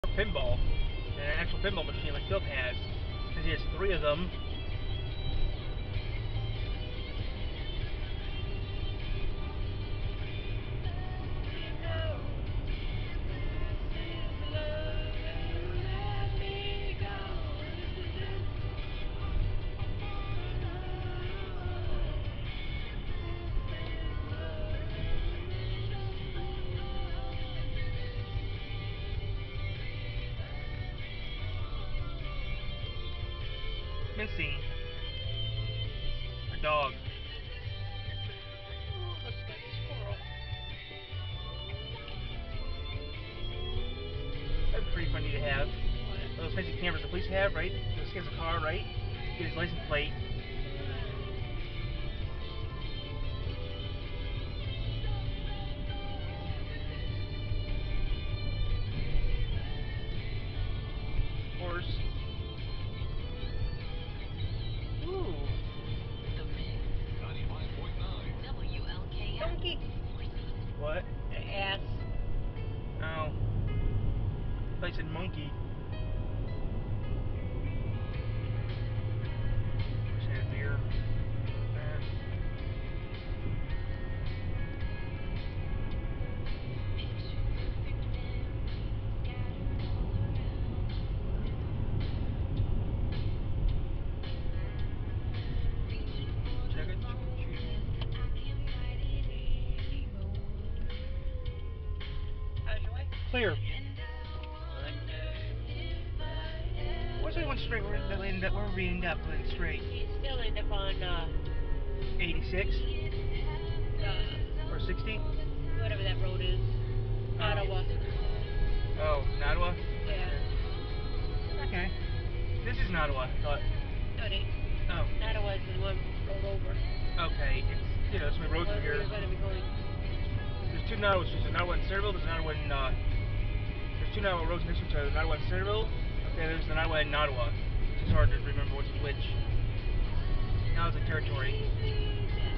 pinball than an actual pinball machine like Philip has, because he has 3 of them. Missing a dog. That'd be pretty funny to have. Those fancy cameras the police have, right? Those scans a car, right? Get his license plate. Horse. Ooh. Donkey. What? Ass. Oh. I thought you said monkey. Just had a beer. Check it. How's your way? Clear. Where's that one straight where we end up going straight? You still end up on 86? Or 60? whatever that road is. Ottawa. Oh, in Ottawa? Yeah. Okay. This is in Ottawa, I thought. No, it ain't. Oh. Ottawa is the one road over. Okay. It's, there's my roads Where here. you're going to be going. There's 2 Ottawa streets. There's an Ottawa in Centerville, there's an Ottawa in, there's 2 Ottawa roads next to each other. An Ottawa in Centerville, okay, there's an Ottawa in Ottawa. It's hard to remember which is which. Now it's a territory.